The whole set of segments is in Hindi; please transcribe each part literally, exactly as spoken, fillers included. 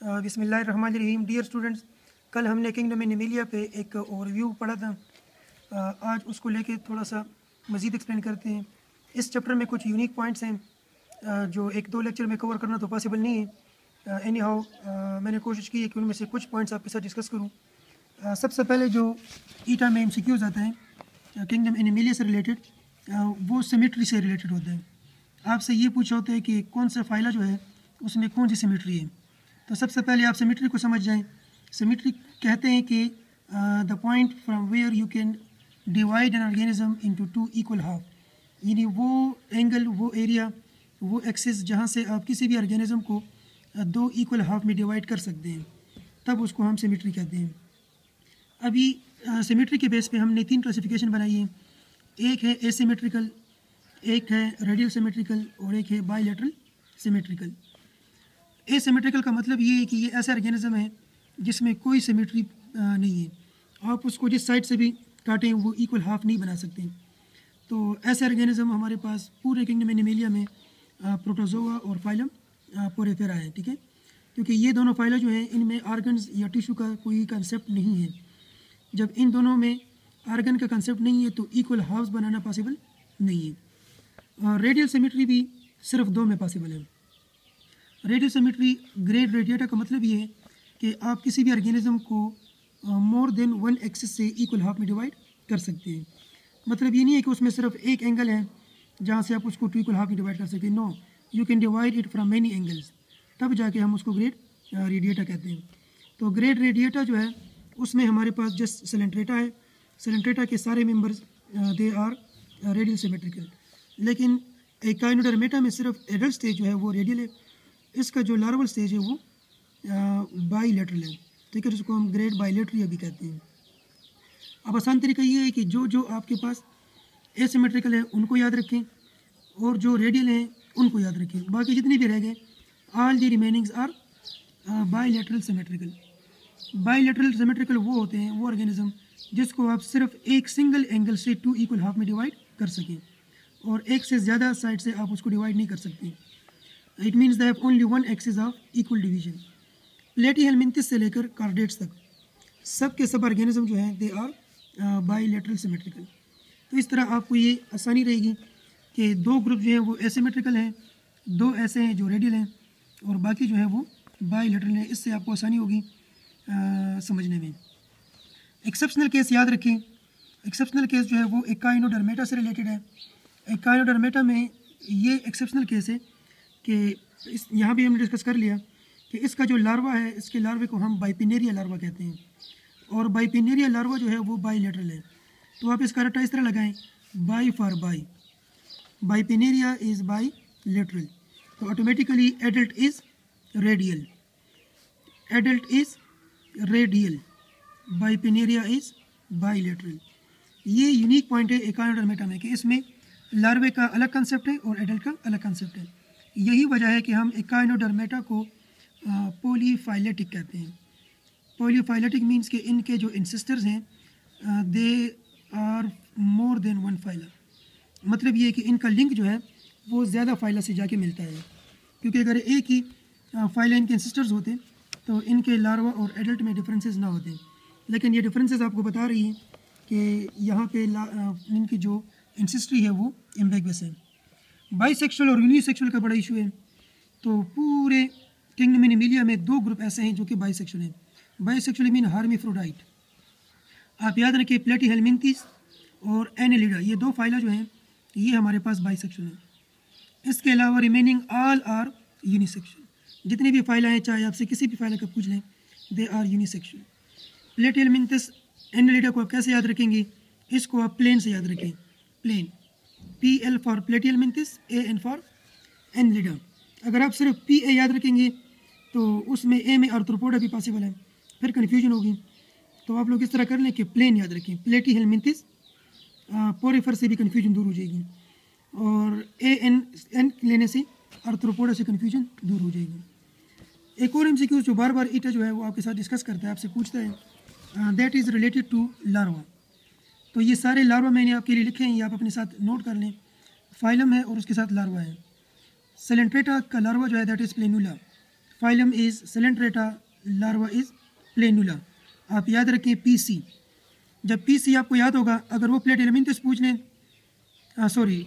बिस्मिल्लाहिर्रहमानिर्रहीम। डियर स्टूडेंट्स, कल हमने किंगडम एनिमेलिया पे एक ओवरव्यू पढ़ा था। अ, आज उसको लेके थोड़ा सा मज़ीद एक्सप्लेन करते हैं। इस चैप्टर में कुछ यूनिक पॉइंट्स हैं अ, जो एक दो लेक्चर में कवर करना तो पॉसिबल नहीं है। एनी हाउ मैंने कोशिश की है कि उनमें से कुछ पॉइंट्स आपके साथ डिस्कस करूँ। अ, सबसे पहले जो ईटा में एम सी क्यूज़ आता है किंगडम एनिमेलिया से रिलेटेड, वो सिमेट्री से रिलेटेड होता है। आपसे ये पूछा होता है कि कौन सा फाइला जो है उसमें कौन सी सिमेट्री है। तो सबसे पहले आप सिमेट्री को समझ जाएं। सिमेट्री कहते हैं कि the point from where you can divide an organism into two equal half, यानी वो एंगल, वो एरिया, वो एक्सिस जहाँ से आप किसी भी ऑर्गेनिज्म को uh, दो इक्वल हाफ में डिवाइड कर सकते हैं, तब उसको हम सिमेट्री कहते हैं। अभी सिमेट्री uh, के बेस पे हमने तीन क्लासिफिकेशन बनाई है। एक है एसिमेट्रिकल, एक है रेडियल सिमेट्रिकल और एक है बायलैटरल सिमेट्रिकल। एसिमेट्रिकल का मतलब ये है कि ये ऐसा ऑर्गेनिज्म है जिसमें कोई सिमेट्री नहीं है। आप उसको जिस साइड से भी काटें वो इक्वल हाफ नहीं बना सकते। तो ऐसे ऑर्गेनिज्म हमारे पास पूरे किंगडम एनिमेलिया में प्रोटोजोआ और फाइलम पोरेफेरा है, ठीक है। क्योंकि ये दोनों फाइला जो हैं इनमें आर्गन्स या टिश्यू का कोई कंसेप्ट नहीं है। जब इन दोनों में आर्गन का कंसेप्ट नहीं है तो इक्वल हाफ्स बनाना पॉसिबल नहीं है। रेडियल सिमेट्री भी सिर्फ दो में पॉसिबल है। रेडियल सिमेट्री ग्रेड रेडिएटा का मतलब ये है कि आप किसी भी ऑर्गेनिज्म को मोर देन वन एक्सिस से इक्वल हाफ में डिवाइड कर सकते हैं। मतलब ये नहीं है कि उसमें सिर्फ एक एंगल है जहाँ से आप उसको टू इक्वल हाफ में डिवाइड कर सकते हैं। No, you can divide it from many angles, तब जाके हम उसको ग्रेड रेडिएटा कहते हैं। तो ग्रेड रेडिएटा जो है उसमें हमारे पास जस्ट सेलेंट्रेटा है। सेलेंट्रेटा के सारे members they are radial symmetrical, लेकिन एकाइनोडर्मेटा में सिर्फ एडल्ट स्टेज जो है वो रेडियल है। इसका जो लार्वल स्टेज है वो बाईलेटरल है, ठीक है, जिसको हम ग्रेड बाईलेटरी अभी कहते हैं। अब आसान तरीका ये है कि जो जो आपके पास एसिमेट्रिकल है उनको याद रखें और जो रेडियल हैं उनको याद रखें। बाकी जितने भी रह गए, all the remainings are bilateral symmetrical. Bilateral symmetrical वो होते हैं, वो ऑर्गेनिज्म जिसको आप सिर्फ एक सिंगल एंगल से टू इक्वल हाफ में डिवाइड कर सकें और एक से ज़्यादा साइड से आप उसको डिवाइड नहीं कर सकते। It means they have only one axis of equal division. Platyhelminthes से लेकर कार्डेट्स तक सब के सब ऑर्गेनिज्म जो हैं दे आर बाईलेटरल सिमेट्रिकल। तो इस तरह आपको ये आसानी रहेगी कि दो ग्रुप जो हैं वो एसिमेट्रिकल हैं, दो ऐसे हैं जो रेडियल हैं और बाकी जो है वो बाईलेटरल हैं। इससे आपको आसानी होगी आ, समझने में। एक्सेप्शनल केस याद रखें। एक्सेप्शनल केस जो है वो एकाइनोडर्मेटा से रिलेटेड है। एकाइनोडर्मेटा में ये एक्सेप्शनल केस है कि इस यहाँ भी हमने डिस्कस कर लिया कि इसका जो लार्वा है, इसके लार्वे को हम बाइपिनेरिया लार्वा कहते हैं और बाइपिनेरिया लार्वा जो है वो बाईलेटरल है। तो आप इसका रट्टा इस तरह लगाएं, bi for bi, bipinnaria is bilateral, तो automatically adult is radial, adult is radial, bipinnaria is bilateral. ये यूनिक पॉइंट है एकाइनोडर्मेटा में कि इसमें लार्वे का अलग कंसेप्ट है और एडल्ट का अलग कंसेप्ट है। यही वजह है कि हम एकाइनोडर्मेटा को पॉलीफाइलेटिक कहते हैं। पॉलीफाइलेटिक मीन्स कि इनके जो इंसिस्टर्स हैं they are more than one phyla. मतलब ये कि इनका लिंक जो है वो ज़्यादा फाइला से जाके मिलता है। क्योंकि अगर एक ही फाइला इनके इंसिस्टर्स होते तो इनके लार्वा और एडल्ट में डिफरेंसेस ना होते, लेकिन ये डिफरेंसेस आपको बता रही हैं कि यहाँ पे इनकी जो इंसिस्ट्री है वो एम्बिगुअस है। बाइसेक्सुअल और यूनिसेक्सुअल का बड़ा इशू है। तो पूरे किंगडम एनिमेलिया में दो ग्रुप ऐसे हैं जो कि बाइसेक्सुअल हैं। Bisexual mean hermaphrodite. आप याद रखिए प्लेटीहेलमिंथिस और एनेलिडा, ये दो फाइला जो हैं ये हमारे पास बाइसेक्सुअल हैं। इसके अलावा रिमेनिंग ऑल आर यूनिसेक्सुअल। जितने भी फाइला हैं, चाहे आपसे किसी भी फाइला का पूछ लें, they are unisexual. Platyhelminthes Annelida को आप कैसे याद रखेंगे? इसको आप प्लेन से याद रखें, plane, P L for Platyhelminthes, A N for Annelida. अगर आप सिर्फ पी ए याद रखेंगे तो उसमें ए में आर्थ्रोपोडा भी पॉसिबल है, फिर कन्फ्यूजन होगी। तो आप लोग इस तरह कर लें कि प्लेन याद रखें, प्लेटीहेलमिंथिस, पोरिफर से भी कन्फ्यूजन दूर हो जाएगी और ए एन एन लेने से आर्थ्रोपोडा से कन्फ्यूजन दूर हो जाएगी। एक और एमसीक्यू जो बार बार ईटा जो है वो आपके साथ डिस्कस करता है, आपसे पूछता है, that is related to larva. तो ये सारे लार्वा मैंने आपके लिए लिखे हैं, ये आप अपने साथ नोट कर लें। फाइलम है और उसके साथ लार्वा है। सेलेंट्रेटा का लार्वा जो है that is planula, phylum is Coelenterata, larva is planula. आप याद रखें पी सी। जब पी सी आपको याद होगा, अगर वो प्लेटिलमिंथस पूछ लें, सॉरी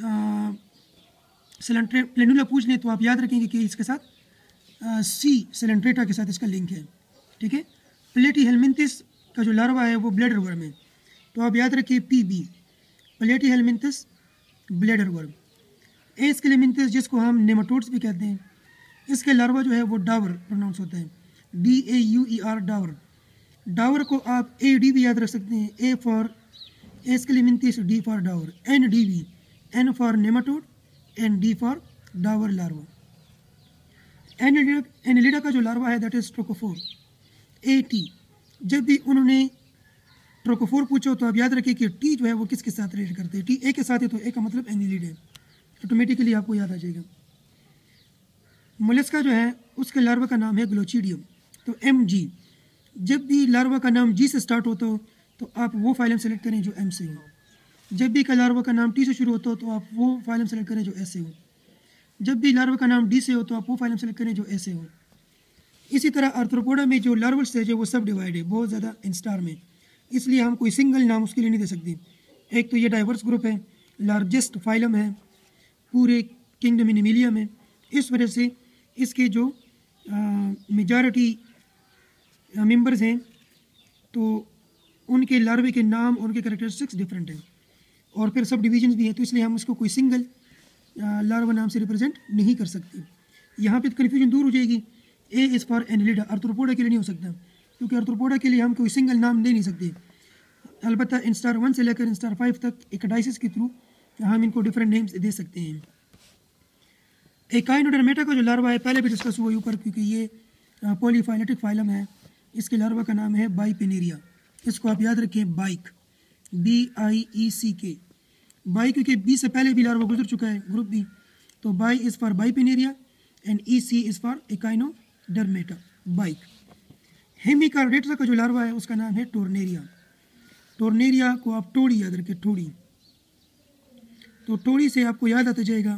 सेलेंट्रे प्लेनुला पूछ लें, तो आप याद रखेंगे कि इसके साथ सी सेलेंट्रेटा के साथ इसका लिंक है। ठीक है। प्लेटिहेलमिंथस का जो लार्वा है वो ब्लेडर वर्म है, तो आप याद रखिए P B, Platyhelminthes bladder worm. Aschelminthes जिसको हम नेमाटोड्स भी कहते हैं, इसके लार्वा जो है वो डावर प्रोनाउंस होता है, D A U E R, dauer. Dauer को आप ए डी भी याद रख सकते हैं, A for Aschelminthes, D for dauer, N D V, N for nematode and D for dauer larva. Annelida Annelida का जो लार्वा है that is trochophore, A T. जब भी उन्होंने ट्रोकोफोर पूछो तो आप याद रखिए कि टी जो है वो किसके साथ रिलेट करते हैं, टी ए के साथ है, तो ए का मतलब एनिलिड है, ऑटोमेटिकली आपको याद आ जाएगा। मोलस्का जो है उसके लार्वा का नाम है ग्लोचिडियम, तो एम जी। जब भी लार्वा का नाम जी से स्टार्ट होता हो तो आप वो फाइलम सेलेक्ट करें जो एम से हो। जब भी का लार्वा का नाम टी से शुरू होता हो तो आप वो फाइलम सेलेक्ट करें जो एस से हो। जब भी लार्वा का नाम डी से हो तो आप वो फाइलम सेलेक्ट करें जो ए से हो। इसी तरह आर्थ्रोपोडा में जो लार्वल स्टेज है वो सब डिवाइड है बहुत ज़्यादा इंस्टार में, इसलिए हम कोई सिंगल नाम उसके लिए नहीं दे सकते। एक तो ये डाइवर्स ग्रुप है, लार्जेस्ट फाइलम है पूरे किंगडम एनिमिलिया में, इस वजह से इसके जो मेजॉरिटी मेंबर्स हैं तो उनके लार्वे के नाम और उनके कैरेक्टरिस्टिक्स डिफरेंट हैं, और फिर सब डिवीजन्स भी हैं, तो इसलिए हम उसको कोई सिंगल लार्वा नाम से रिप्रेजेंट नहीं कर सकते। यहाँ पे कन्फ्यूजन दूर हो जाएगी। A is for Annelida, Arthropoda के लिए नहीं हो सकता, क्योंकि आर्थ्रोपोडा के लिए हम कोई सिंगल नाम दे नहीं सकते। अलबत्ता इंस्टार वन से लेकर इंस्टार फाइव तक एकाडाइसिस के थ्रू हम इनको डिफरेंट नेम्स दे सकते हैं। एकाइनोडर्मेटा का जो लार्वा है पहले भी डिस्कस हुआ ऊपर, क्योंकि ये पॉलीफाइलेटिक फाइलम है। इसके लार्वा का नाम है बाइपेनेरिया, इसको आप याद रखें बाइक, बी आई ई सी के, बाई, क्योंकि बी से पहले भी लार्वा गुजर चुका है ग्रुप बी, तो bi is for bipinnaria and E C is for Echinodermata, bike. Hemichordata का जो लार्वा है उसका नाम है टोर्नेरिया, टोर्नेरिया को आप टोड़ी याद रखें, टोड़ी, तो टोड़ी से आपको याद आता जाएगा,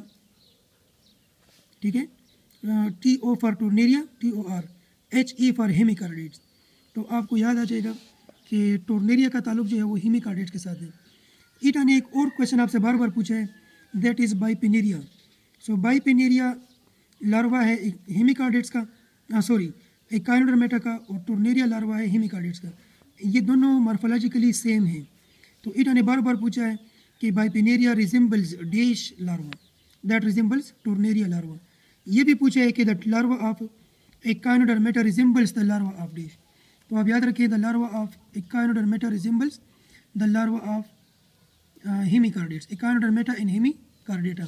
ठीक है, T O for tornaria, T O R, H E for hemichordates, तो आपको याद आ जाएगा कि टोर्नेरिया का ताल्लुक जो है वो हेमिकार्डेट्स के साथ है। ईटा ने एक और क्वेश्चन आपसे बार बार पूछा है, that is bipinnaria. So bipinnaria larva है हेमिकार्डेट्स का, सॉरी एकाइनोडर्मेटा का, और टोर्नेरिया लार्वा है हेमिकार्डेट्स का। ये दोनों मॉर्फोलॉजिकली सेम हैं, तो ईटा ने बार बार पूछा है कि bipinnaria resembles dash larva, that resembles tornaria larva. ये भी पूछा है कि the larva of Echinodermata resembles the larva of dash, तो आप याद रखिए the larva of Echinodermata resembles the larva of hemichordates, Echinodermata in Hemichordata.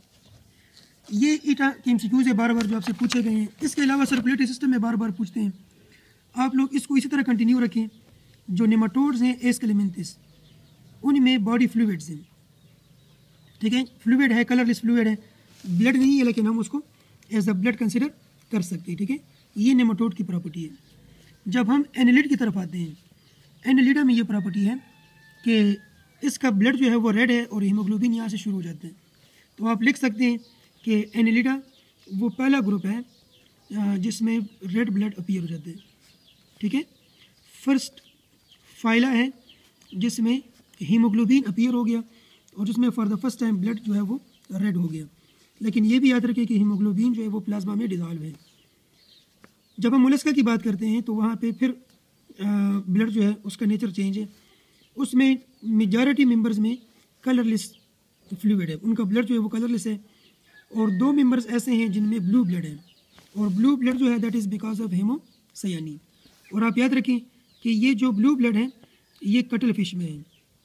ये ईटा के एमसीक्यूज है बार बार जो आपसे पूछे गए हैं। इसके अलावा सर्कुलेटरी सिस्टम में बार बार पूछते हैं, आप लोग इसको इसी तरह कंटिन्यू रखें। जो नेमाटोड्स हैं एस्केलेमिंथस, उनमें बॉडी फ्लूइड्स हैं, ठीक है, फ्लूइड है, कलरलेस फ्लूइड है, ब्लड नहीं है, लेकिन हम उसको एज अ ब्लड कंसिडर कर सकते हैं, ठीक है। ये नेमाटोड की प्रॉपर्टी है। जब हम एनिलिड की तरफ आते हैं, एनिलिडा में ये प्रॉपर्टी है कि इसका ब्लड जो है वो रेड है और हीमोग्लोबिन यहाँ से शुरू हो जाते हैं, तो आप लिख सकते हैं कि एनिलिडा वो पहला ग्रुप है जिसमें रेड ब्लड अपीयर हो जाते हैं, ठीक है। फर्स्ट फाइला है जिसमें हीमोग्लोबिन अपीयर हो गया और जिसमें for the first time blood जो है वो रेड हो गया, लेकिन ये भी याद रखें कि हीमोग्लोबिन जो है वो प्लाज्मा में डिजॉल्व है। जब हम मोलस्का की बात करते हैं तो वहाँ पे फिर ब्लड जो है उसका नेचर चेंज है, उसमें मेजॉरिटी मेंबर्स में कलरलेस फ्लूइड है, उनका ब्लड जो है वो कलरलेस है, और दो मेंबर्स ऐसे हैं जिनमें ब्लू ब्लड है, और ब्लू ब्लड जो है that is because of haemocyanin. और आप याद रखें कि ये जो ब्लू ब्लड है ये कटल फिश में है,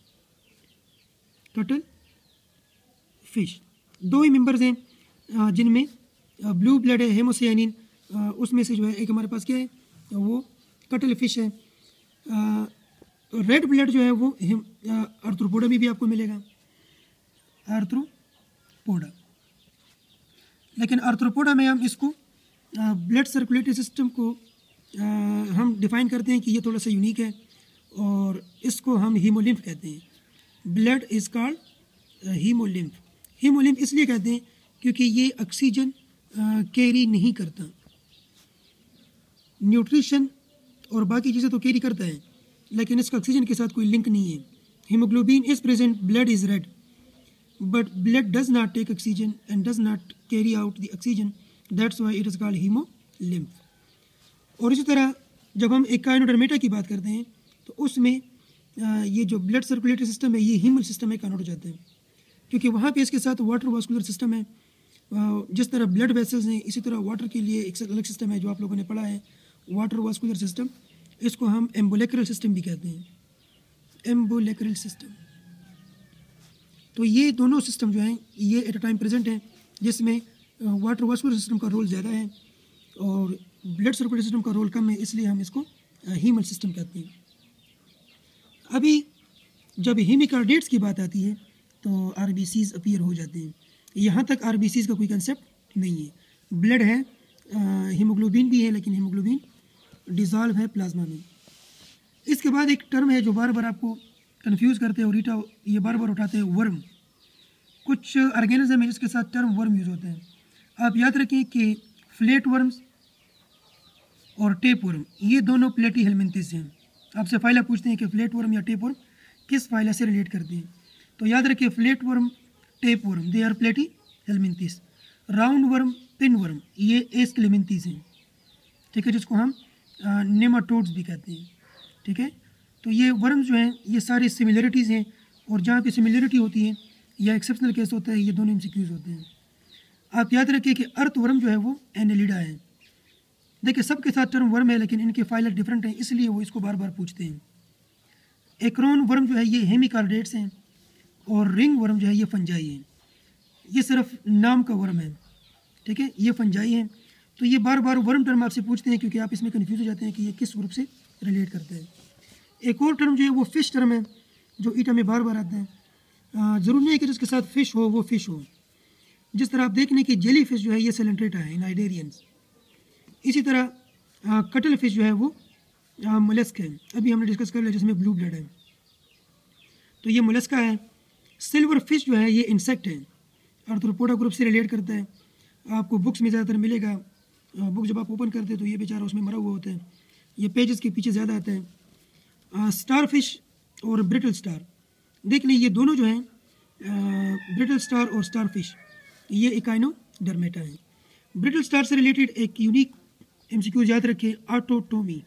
कटल फिश दो ही मेंबर्स हैं जिनमें ब्लू ब्लड है, हेमोसायानिन, उसमें से जो है एक हमारे पास क्या है वो कटल फिश है। रेड ब्लड जो है वो आर्थ्रोपोडा में भी आपको मिलेगा, आर्थ्रोपोडा, लेकिन आर्थ्रोपोडा में हम इसको ब्लड सर्कुलेटरी सिस्टम को आ, हम डिफाइन करते हैं कि ये थोड़ा सा यूनिक है, और इसको हम हीमोलिम्फ कहते हैं। Blood is called haemolymph. Haemolymph इसलिए कहते हैं क्योंकि ये ऑक्सीजन कैरी नहीं करता, न्यूट्रिशन और बाकी चीज़ें तो कैरी करता है, लेकिन इसका ऑक्सीजन के साथ कोई लिंक नहीं है। Haemoglobin is present, blood is red, but blood does not take oxygen and does not carry out the oxygen, that's why it is called haemolymph. और इसी तरह जब हम एकाइनोडर्मेटा की बात करते हैं तो उसमें ये जो ब्लड सर्कुलेटरी सिस्टम है ये हीमल सिस्टम में कन्वर्ट हो जाता है, क्योंकि वहाँ पे इसके साथ वाटर वास्कुलर सिस्टम है। जिस तरह ब्लड वेसल्स हैं इसी तरह वाटर के लिए एक अलग सिस्टम है जो आप लोगों ने पढ़ा है, वाटर वास्कुलर सिस्टम। इसको हम एम्बोलेक्रल सिस्टम भी कहते हैं, एम्बोलेक्रल सिस्टम। तो ये दोनों सिस्टम जो हैं ये एट अ टाइम प्रेजेंट हैं, जिसमें वाटर वास्कुलर सिस्टम का रोल ज़्यादा है और ब्लड सर्कुलेटरी सिस्टम का रोल कम है, इसलिए हम इसको हीमल सिस्टम कहते हैं। अभी जब हीमिकार्डेट्स की बात आती है तो आरबीसीज अपीयर हो जाते हैं। यहाँ तक आरबीसीज का कोई कंसेप्ट नहीं है। ब्लड है, हीमोग्लोबिन भी है, लेकिन हीमोग्लोबिन डिज़ोल्व है प्लाज्मा में। इसके बाद एक टर्म है जो बार बार आपको कंफ्यूज करते हैं और रीटा ये बार बार उठाते हैं, वर्म। कुछ ऑर्गेनिज्म है जिसके साथ टर्म वर्म यूज़ होते हैं। आप याद रखें कि फ्लैट वर्म्स और टेप वर्म ये दोनों प्लेटी हेलमिंथिस हैं। आपसे फाइला पूछते हैं कि फ्लैट वर्म या टेप वर्म किस फाइला से रिलेट करते हैं, तो याद रखिए flat worm, tape worm they are Platyhelminthes. Round worm, pin worm ये एस्केलेमिंथिस हैं, ठीक है, जिसको हम नेमाटोड्स भी कहते हैं, ठीक है। तो ये वर्म जो हैं ये सारी सिमिलरिटीज़ हैं, और जहाँ पे सिमिलरिटी होती है या एक्सेप्शनल केस होता है ये दोनों एमसीक्यूज होते हैं। आप याद रखिए कि अर्थ वर्म जो है वो एनेलिडा है। देखिए सबके साथ टर्म वर्म है लेकिन इनके फाइलर डिफरेंट हैं, इसलिए वो इसको बार बार पूछते हैं। एक्रोन वर्म जो है ये हेमिकार्डेट्स हैं और रिंग वर्म जो है ये फंजाई है। ये सिर्फ नाम का वर्म है, ठीक है, ये फंजाई है। तो ये बार बार वर्म टर्म आपसे पूछते हैं क्योंकि आप इसमें कन्फ्यूज हो जाते हैं कि ये किस ग्रुप से रिलेट करते हैं। एक और टर्म जो है वो फिश टर्म है जो ईटा में बार बार आता है। ज़रूर नहीं है कि जिसके साथ फ़िश हो वो फ़िश हो। जिस तरह आप देख लें कि जेली फिश जो है ये सेलेंट्रेटा है, नाइडेरियंस। इसी तरह कटल फिश जो है वो मोलस्क है, अभी हमने डिस्कस कर लिया जिसमें ब्लू ब्लड है, तो ये मोलस्का है। सिल्वर फिश जो है ये इंसेक्ट है, आर्थ्रोपोडा ग्रुप से रिलेट करता है। आपको बुक्स में ज़्यादातर मिलेगा, बुक जब आप ओपन करते हैं तो ये बेचारा उसमें मरा हुआ होता है, ये पेजेस के पीछे ज़्यादा आता है। स्टार फिश और ब्रिटल स्टार, देख लीजिए ये दोनों जो हैं ब्रिटल स्टार और स्टार फिश ये इकाइनोडर्मेटा है। ब्रिटल स्टार से रिलेटेड एक यूनिक एमसीक्यू याद रखें, ऑटोटोमी।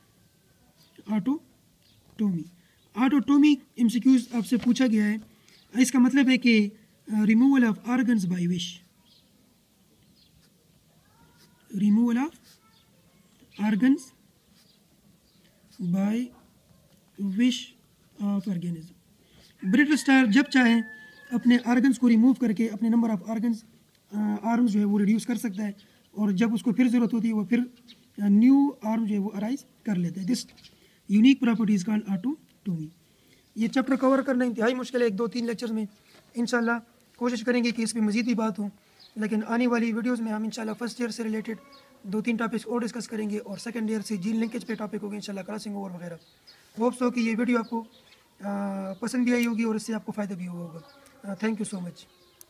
ऑटोटोमी ऑटोटोमी एमसीक्यूज आपसे पूछा गया है। इसका मतलब है कि removal of organs by wish, removal of organs by wish of organism. Brittle star जब चाहे अपने ऑर्गन्स को रिमूव करके अपने नंबर ऑफ ऑर्गन्स आर्म्स जो है वो रिड्यूस कर सकता है, और जब उसको फिर ज़रूरत होती है वो फिर न्यू आर्म जो है वो अराइज कर लेते हैं। This unique property is called autotomy. ये चैप्टर कवर करना इंतहाई मुश्किल है एक दो तीन लेक्चर्स में। इंशाल्लाह कोशिश करेंगे कि इस पर मज़ीद भी बात हो, लेकिन आने वाली वीडियोज़ में हम इंशाल्लाह फर्स्ट ईयर से रिलेटेड दो तीन टॉपिक्स और डिस्कस करेंगे, और सेकंड ईयर से जीन लिंकेज पे टॉपिक होगा इंशाल्लाह, क्रॉसिंग ओवर वगैरह। होप्स हो कि ये वीडियो आपको आ, पसंद भी आई होगी और इससे आपको फ़ायदा भी हुआ होगा। Thank you so much.